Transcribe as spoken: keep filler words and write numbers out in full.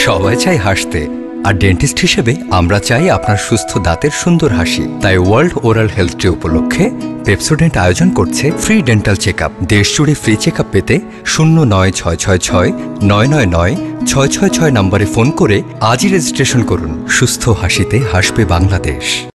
সবাই চাই হাসতে, আর ডেন্টিস্ট হিসেবে আমরা চাই আপনার সুস্থ দাঁতের সুন্দর হাসি। তাই ওয়ার্ল্ড ওরাল হেলথ ডে উপলক্ষে পেপসোডেন্ট আয়োজন করছে ফ্রি ডেন্টাল চেক আপ। দেশ জুড়ে ফ্রি চেক আপ পেতে শূন্য নয় ছয় ছয় ছয় নয় নয় নয় ছয় ছয় ছয় নম্বরে ফোন করে আজই রেজিস্ট্রেশন করুন। সুস্থ হাসিতে হাসবে বাংলাদেশ।